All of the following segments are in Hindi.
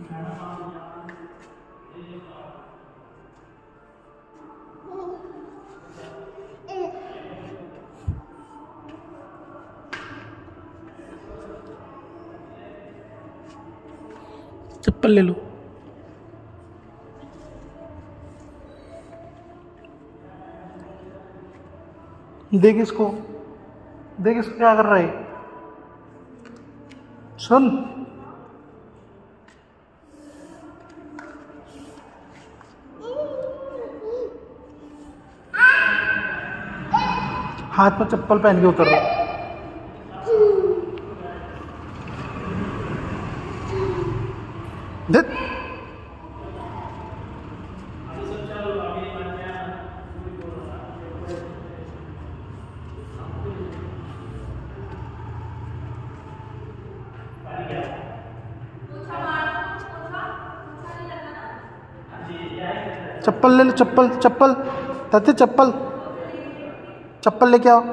चप्पल ले लो। देख इसको, देख इसको क्या कर रहा है। सुन, हाथ में चप्पल पहन के उतर रहा है। देख चप्पल ले लो, चप्पल चप्पल तथ्य, चप्पल चप्पल लेके आओ।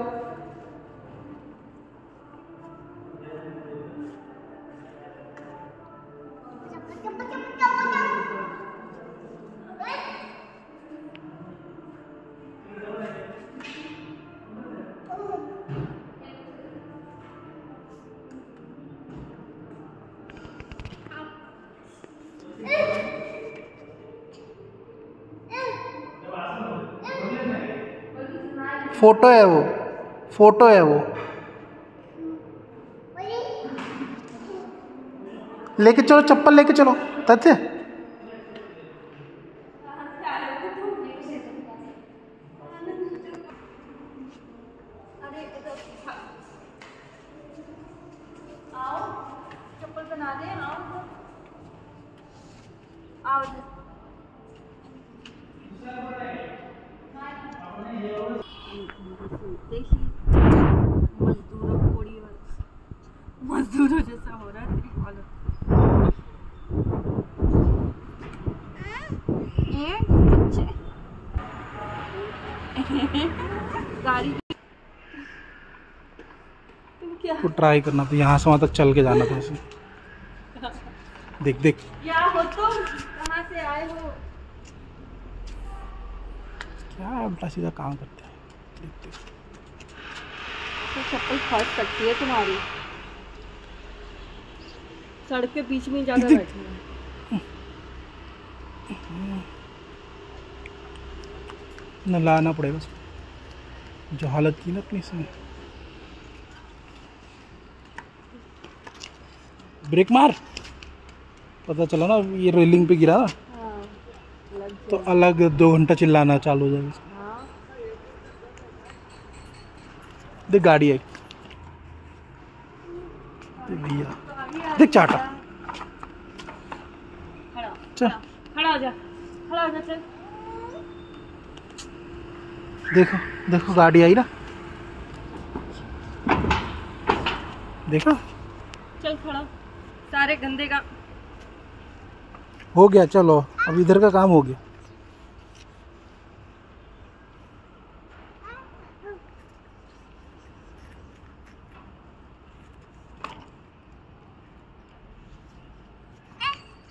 फोटो है वो, फोटो है वो। लेके चलो, चप्पल लेके चलो तथ्य। आओ चप्पल बना दे, आओ मजदूरों जैसा हो रहा है तेरी हालत। गाड़ी तुम क्या तो ट्राई करना था, यहाँ से वहाँ तक चल के जाना था ऐसे। देख देख क्या हो तुम, कहाँ से आए हो? क्या उल्टा सीधा काम करते हैं। देख देख तो चप्पल फट सकती है तुम्हारी, सड़क के बीच में जाकर बैठी है। न लाना पड़ेगा, जो हालत की ना अपनी से। ब्रेक मार, पता चला ना ये रेलिंग पे गिरा ना। हाँ, तो अलग 2 घंटा चिल्लाना चालू हो जाएगा। हाँ। देख गाड़ी है भैया, देख चाटा। चल खड़ा हो जा, खड़ा हो जा, चल। देखो देखो गाड़ी आई ना, देखा। चल खड़ा, सारे गंदे का हो गया, चलो अब इधर का काम हो गया।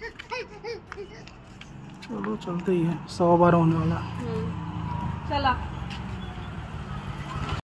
चलो चलते ही है, 100 बार होने वाला। चला।